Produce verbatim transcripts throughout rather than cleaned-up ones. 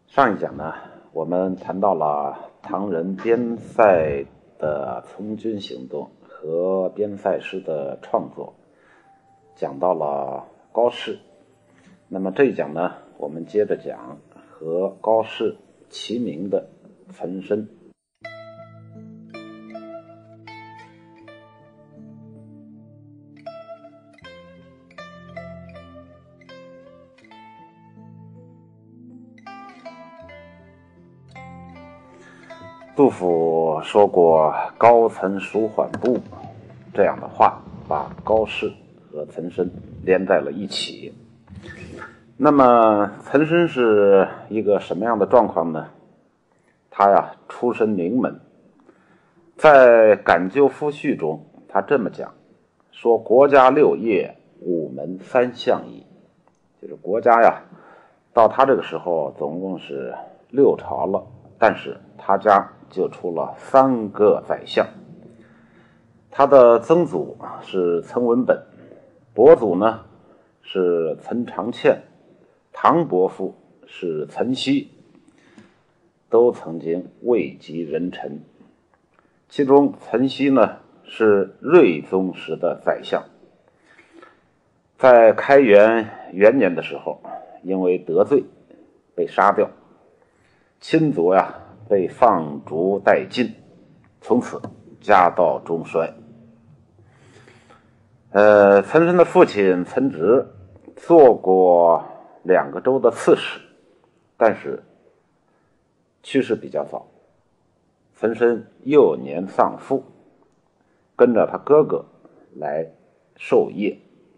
上一讲呢，我们谈到了唐人边塞的从军行动和边塞诗的创作，讲到了高适。那么这一讲呢，我们接着讲和高适齐名的岑参。杜甫说过高岑舒缓步这样的话，把高适和岑参连在了一起。那么岑参是一个什么样的状况呢？他呀出身名门，在《赶究夫序》中他这么讲，说国家六业，五门三相矣。就是国家呀到他这个时候总共是六朝了，但是他家就出了三个宰相。他的曾祖是岑文本，伯祖呢是岑长倩，唐伯父是岑熙，都曾经位极人臣。其中岑熙呢是睿宗时的宰相，在开元元年的时候因为得罪被杀掉，亲族呀被放逐殆尽，从此家道中衰。呃，岑参的父亲岑植做过两个州的刺史，但是去世比较早。岑参幼年丧父，跟着他哥哥来授业。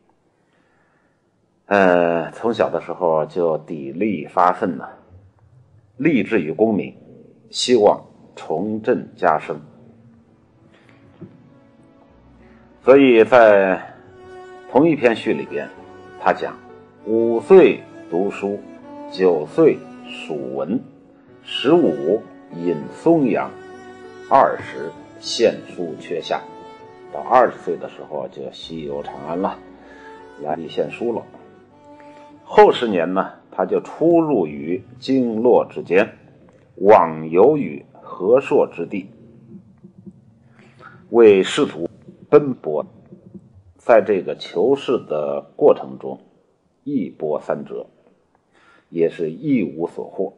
呃，从小的时候就砥砺发奋呢，立志于功名，希望重振家声。所以在同一篇序里边，他讲五岁读书，九岁属文，十五饮松阳，二十献书阙下。到二十岁的时候就西游长安了，来立献书了。后十年呢，他就出入于经络之间，往游于河朔之地，为仕途奔波。在这个求仕的过程中，一波三折，也是一无所获。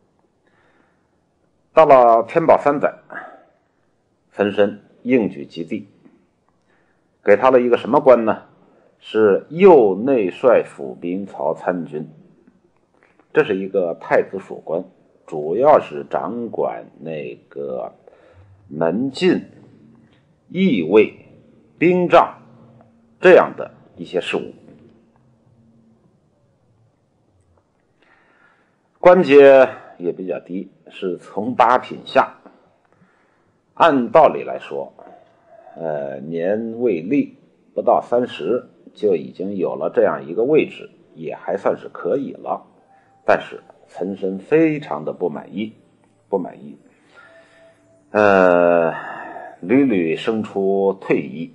到了天宝三载，岑参应举及第，给他了一个什么官呢？是右内帅府兵曹参军。这是一个太子属官，主要是掌管那个门禁、驿卫、兵帐这样的一些事务。官阶也比较低，是从八品下。按道理来说，呃，年未立，不到三十就已经有了这样一个位置，也还算是可以了。但是岑参非常的不满意，不满意，呃，屡屡生出退意。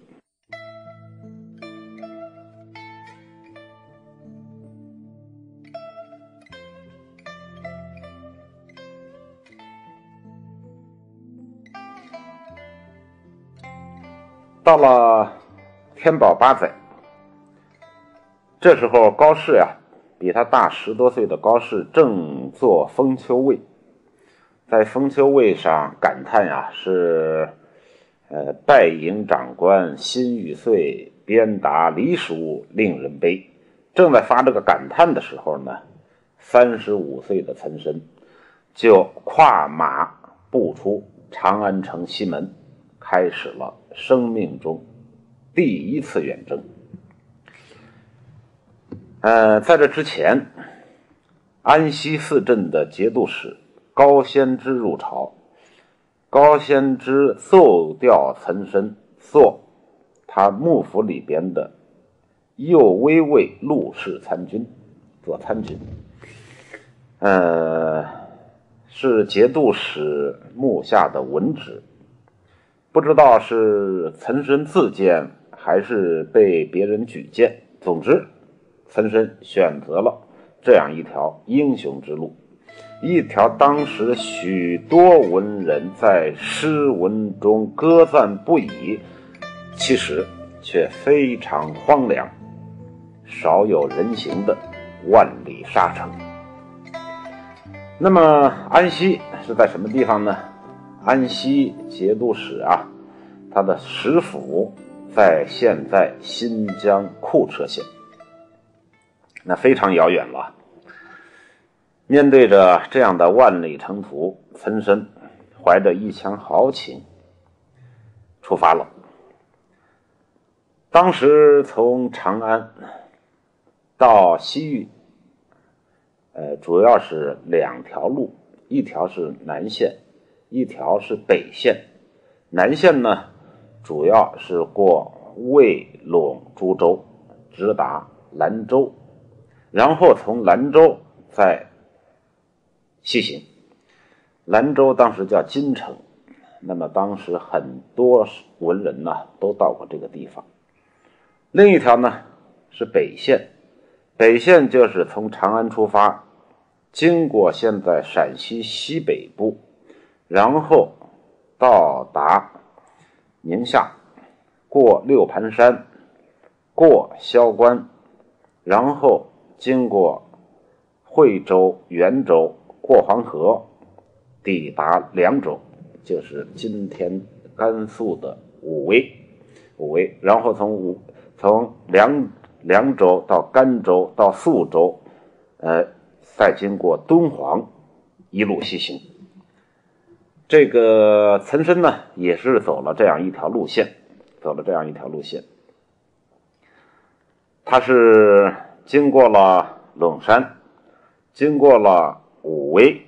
到了天宝八载，这时候高适呀，比他大十多岁的高适正做封丘尉，在封丘尉上感叹呀，是呃拜迎长官心欲碎，鞭打离书令人悲。正在发这个感叹的时候呢，三十五岁的岑参就跨马步出长安城西门，开始了生命中第一次远征。呃，在这之前，安西四镇的节度使高仙芝入朝，高仙芝奏调岑参做他幕府里边的右威卫陆氏参军，做参军，呃，是节度使幕下的文职。不知道是岑参自荐还是被别人举荐，总之岑参选择了这样一条英雄之路， 一条当时许多文人在诗文中歌赞不已，其实却非常荒凉，少有人行的万里沙城。那么安西是在什么地方呢？安西节度使啊，它的实府在现在新疆库车县，那非常遥远了。面对着这样的万里程途，岑参怀着一腔豪情出发了。当时从长安到西域，呃，主要是两条路，一条是南线，一条是北线。南线呢，主要是过卫陇株洲，直达兰州，然后从兰州再西行。兰州当时叫金城，那么当时很多文人呢都到过这个地方。另一条呢是北线，北线就是从长安出发，经过现在陕西西北部，然后到达宁夏，过六盘山，过萧关，然后经过惠州、元州，过黄河，抵达凉州，就是今天甘肃的武威。武威，然后从武从凉凉州到甘州到肃州，呃，再经过敦煌，一路西行。这个岑参呢，也是走了这样一条路线，走了这样一条路线。他是经过了陇山，经过了武威，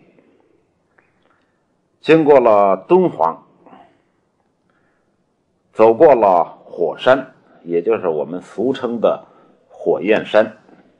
经过了敦煌，走过了火山，也就是我们俗称的火焰山，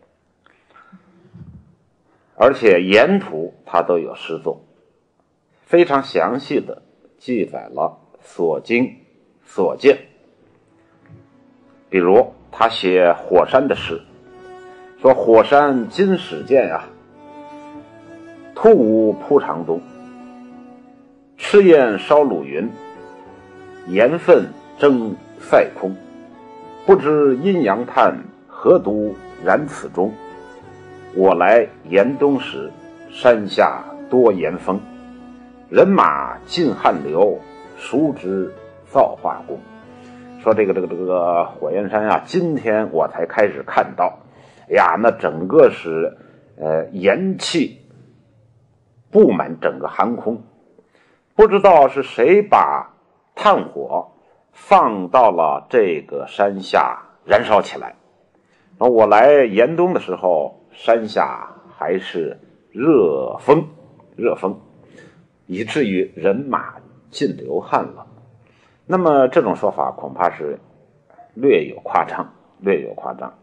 而且沿途他都有诗作，非常详细的记载了所经所见。比如他写火山的诗，说火山今始见啊，突兀铺长东，赤焰烧鲁云，盐分蒸塞空，不知阴阳炭，何独燃此中？我来严冬时，山下多盐风，人马尽汗流，孰知造化功？说这个这个这个火焰山啊，今天我才开始看到，哎呀，那整个是呃盐气布满整个寒空，不知道是谁把炭火放到了这个山下燃烧起来。我来严冬的时候，山下还是热风，热风，以至于人马尽流汗了。那么这种说法恐怕是略有夸张，略有夸张。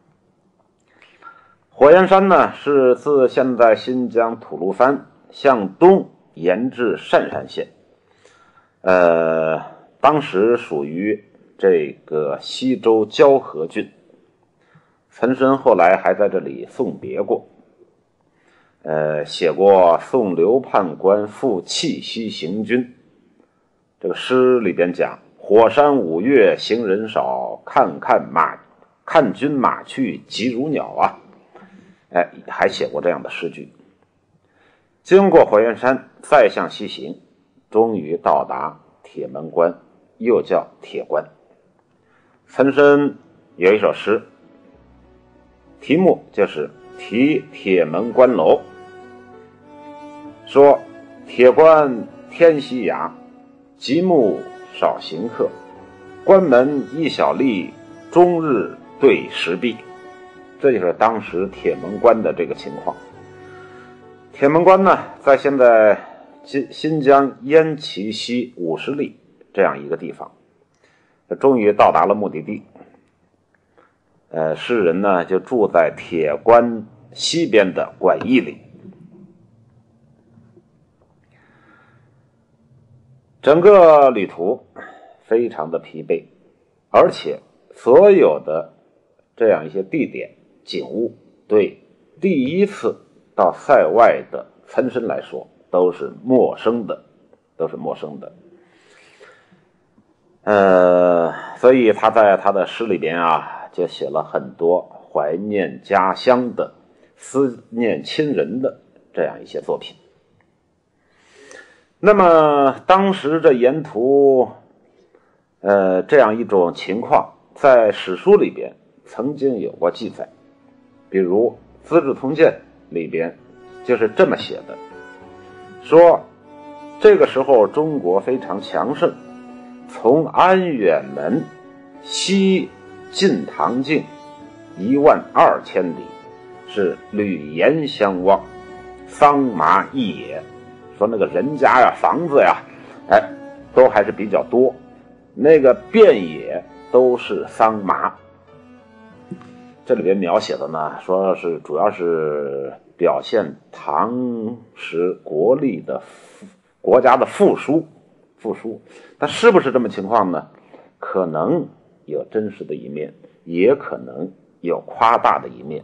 火焰山呢，是自现在新疆吐鲁番向东延至鄯善县，呃，当时属于这个西周交河郡。岑参后来还在这里送别过，呃，写过《送刘判官赴契西行军》。这个诗里边讲：火山五月行人少，看看马，看军马去急如鸟啊！哎，还写过这样的诗句。经过火焰山，再向西行，终于到达铁门关，又叫铁关。岑参有一首诗，题目就是题铁门关楼，说铁关天西崖，极目少行客，关门一小吏，终日对石壁。这就是当时铁门关的这个情况。铁门关呢，在现在新疆燕齐西五十里这样一个地方，终于到达了目的地。呃，诗人呢就住在铁关西边的馆驿里。整个旅途非常的疲惫，而且所有的这样一些地点景物，对第一次到塞外的岑参来说都是陌生的，都是陌生的。呃，所以他在他的诗里边啊，就写了很多怀念家乡的、思念亲人的这样一些作品。那么当时这沿途呃这样一种情况，在史书里边曾经有过记载，比如《资治通鉴》里边就是这么写的，说这个时候中国非常强盛，从安远门西进唐境一万二千里，是吕岩相望，桑麻一野。说那个人家呀、房子呀，哎，都还是比较多，那个遍野都是桑麻。这里边描写的呢，说是主要是表现唐时国力的国家的富庶，富庶。但是不是这么情况呢？可能有真实的一面，也可能有夸大的一面。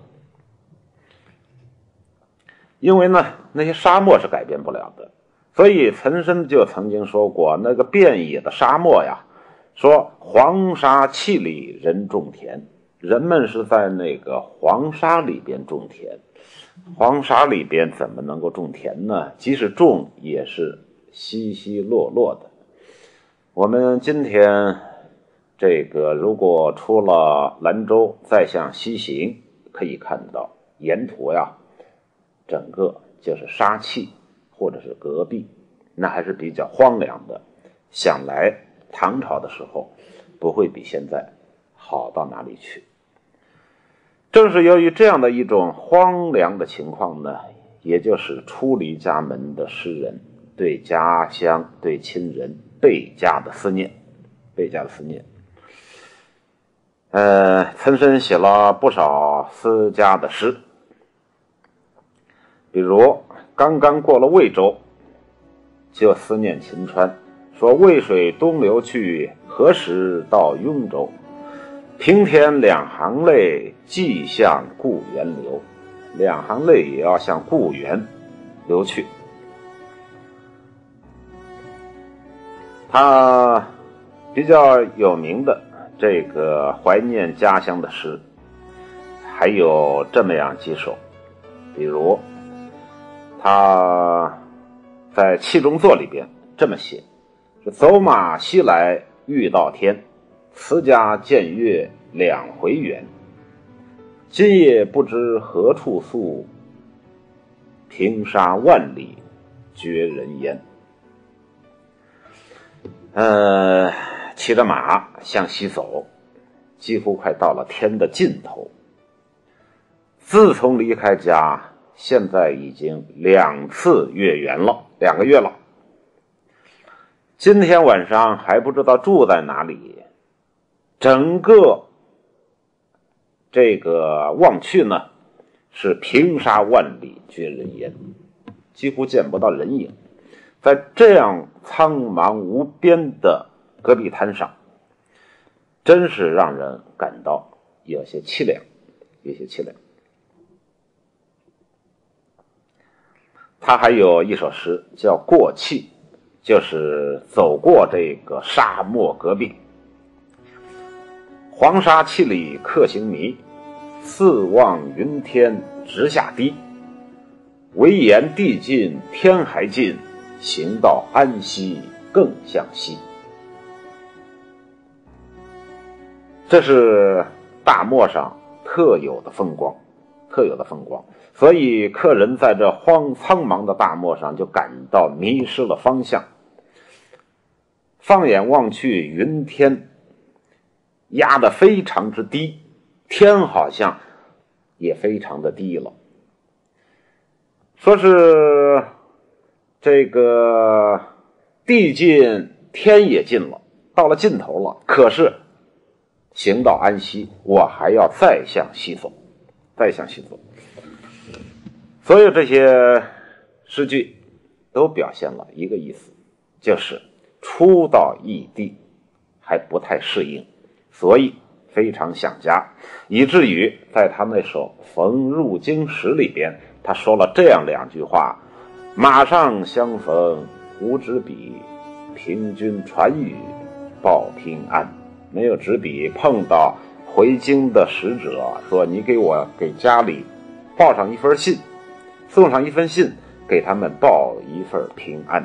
因为呢，那些沙漠是改变不了的，所以岑参就曾经说过，那个遍野的沙漠呀，说黄沙气里人种田，人们是在那个黄沙里边种田，黄沙里边怎么能够种田呢？即使种也是稀稀落落的。我们今天这个如果出了兰州再向西行，可以看到沿途呀整个就是沙碛或者是戈壁，那还是比较荒凉的。想来唐朝的时候不会比现在好到哪里去。正是由于这样的一种荒凉的情况呢，也就是出离家门的诗人对家乡、对亲人倍加的思念，倍加的思念。呃，岑参写了不少思家的诗，比如刚刚过了渭州，就思念秦川，说渭水东流去，何时到雍州？平添两行泪，寄向故园流。两行泪也要向故园流去。他比较有名的这个怀念家乡的诗还有这么样几首，比如他在气中作里边这么写，是走马西来欲到天，辞家见月两回圆。今夜不知何处宿，平沙万里绝人烟。呃，骑着马向西走，几乎快到了天的尽头。自从离开家，现在已经两次月圆了，两个月了。今天晚上还不知道住在哪里，整个这个望去呢，是平沙万里绝人烟，几乎见不到人影。在这样苍茫无边的戈壁滩上，真是让人感到有些凄凉，有些凄凉。他还有一首诗叫《过气》，就是走过这个沙漠戈壁。黄沙气里客行迷，四望云天直下低。唯言地近天还近，行到安西更向西。这是大漠上特有的风光，特有的风光。所以客人在这荒苍茫的大漠上就感到迷失了方向。放眼望去，云天压得非常之低，天好像也非常的低了。说是这个地近天也近了，到了尽头了，可是行到安西，我还要再向西走，再向西走。所有这些诗句都表现了一个意思，就是初到异地还不太适应，所以非常想家，以至于在他那首《逢入京时》里边，他说了这样两句话， 马上相逢无纸笔，凭君传语报平安。没有纸笔，碰到回京的使者，说你给我给家里报上一份信，送上一份信，给他们报一份平安。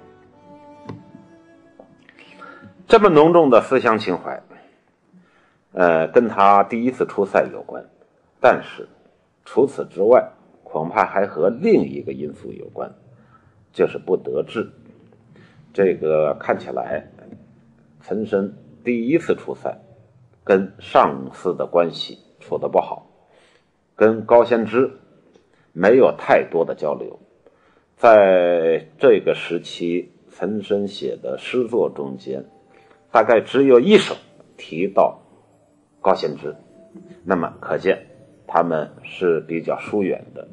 这么浓重的思乡情怀，呃，跟他第一次出塞有关，但是除此之外，恐怕还和另一个因素有关，就是不得志。这个看起来，岑参第一次出塞，跟上司的关系处得不好，跟高仙芝没有太多的交流。在这个时期，岑参写的诗作中间，大概只有一首提到高仙芝，那么可见他们是比较疏远的。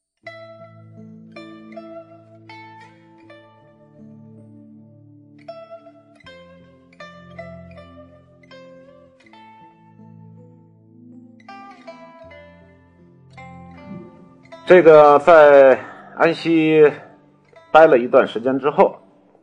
这个在安西待了一段时间之后，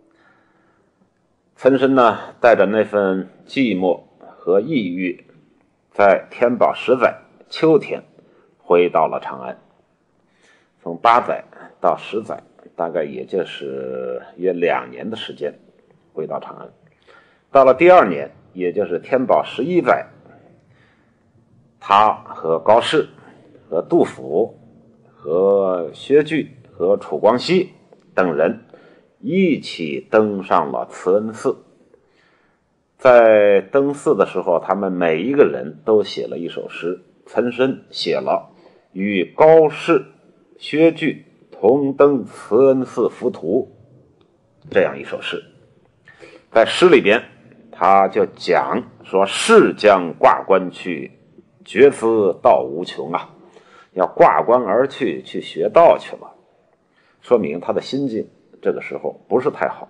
岑参呢带着那份寂寞和抑郁，在天宝十载秋天回到了长安。从八载到十载，大概也就是约两年的时间回到长安。到了第二年，也就是天宝十一载，他和高适和杜甫和薛据和楚光熙等人一起登上了慈恩寺。在登寺的时候，他们每一个人都写了一首诗。岑参写了与高适、薛据同登慈恩寺浮屠这样一首诗。在诗里边，他就讲说：士将挂冠去，决思道无穷啊，要挂冠而去，去学道去了，说明他的心境这个时候不是太好。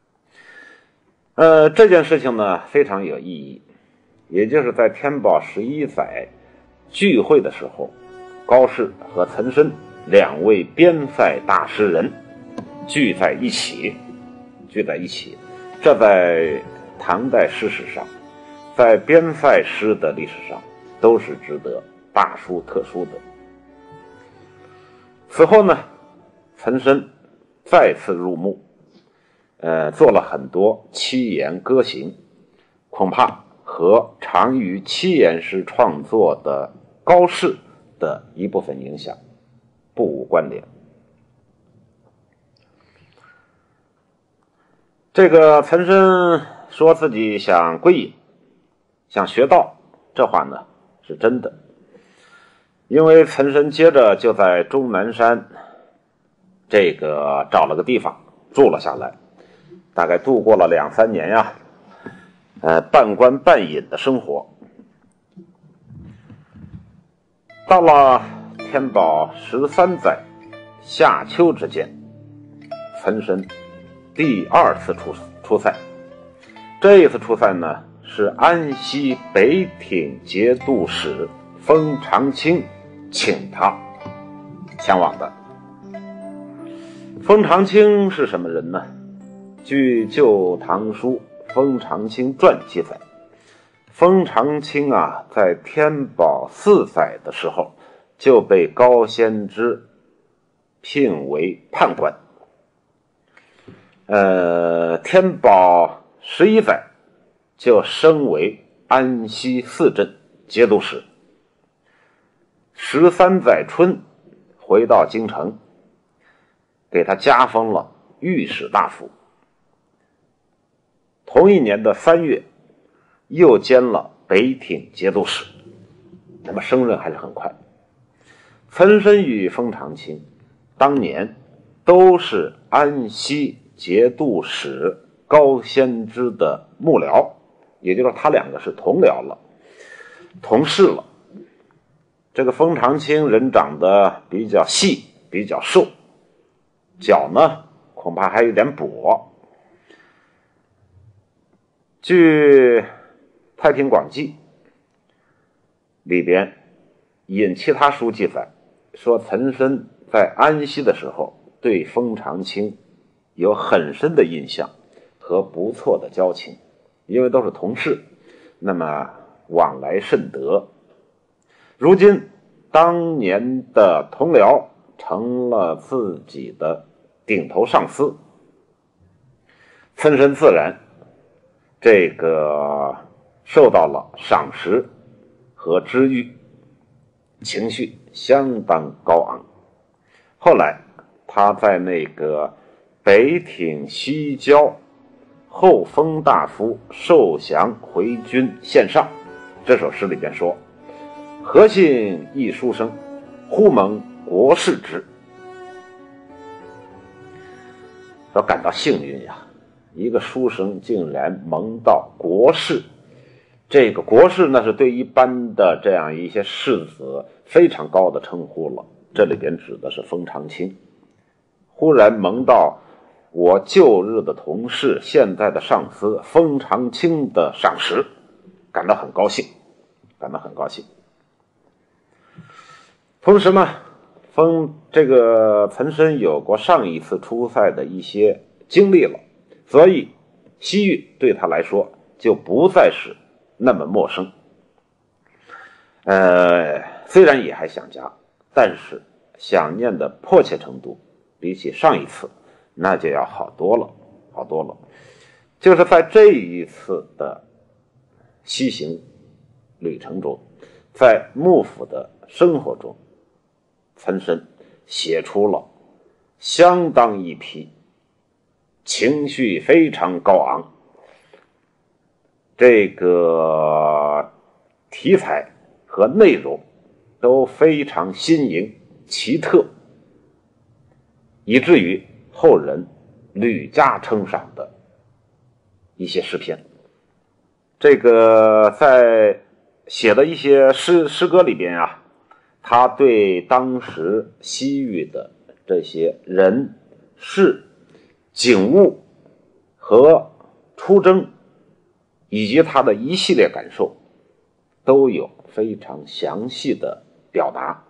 呃，这件事情呢非常有意义，也就是在天宝十一载聚会的时候，高适和岑参两位边塞大诗人聚在一起，聚在一起，这在唐代诗史上，在边塞诗的历史上都是值得大书特书的。此后呢，岑参再次入墓，呃，做了很多七言歌行，恐怕和长于七言诗创作的高适的一部分影响不无关联。这个岑参说自己想归隐，想学道，这话呢是真的。因为岑参接着就在终南山这个找了个地方住了下来，大概度过了两三年呀，呃，半官半隐的生活。到了天宝十三载夏秋之间，岑参第二次出出塞。这一次出塞呢，是安西北挺节度使封长清请他前往的。封长清是什么人呢？据《旧唐书·封长清传》记载，封长清啊，在天宝四载的时候就被高仙芝聘为判官。呃，天宝十一载就升为安西四镇节度使。十三载春回到京城，给他加封了御史大夫。同一年的三月，又兼了北挺节度使，那么升任还是很快。岑参与封长清当年都是安西节度使高仙芝的幕僚，也就是说他两个是同僚了，同事了。这个封长清人长得比较细，比较瘦，脚呢恐怕还有点跛。据《太平广记》里边引其他书记载说，岑参在安西的时候对封长清有很深的印象和不错的交情，因为都是同事，那么往来甚得。如今当年的同僚成了自己的顶头上司，岑参自然这个受到了赏识和知遇，情绪相当高昂。后来他在那个北挺西郊后封大夫受降回军献上这首诗里边说，何幸一书生，忽蒙国士之。说感到幸运呀，一个书生竟然蒙到国士。这个国士呢，是对一般的这样一些士子非常高的称呼了，这里边指的是封长清。忽然蒙到我旧日的同事，现在的上司封长清的赏识，感到很高兴，感到很高兴。同时呢，封这个岑参有过上一次出塞的一些经历了，所以西域对他来说就不再是那么陌生。呃，虽然也还想家，但是想念的迫切程度比起上一次那就要好多了，好多了。就是在这一次的西行旅程中，在幕府的生活中，岑参写出了相当一批情绪非常高昂，这个题材和内容都非常新颖奇特，以至于后人屡加称赏的一些诗篇。这个在写的一些诗诗歌里边啊，他对当时西域的这些人事景物和出征以及他的一系列感受都有非常详细的表达。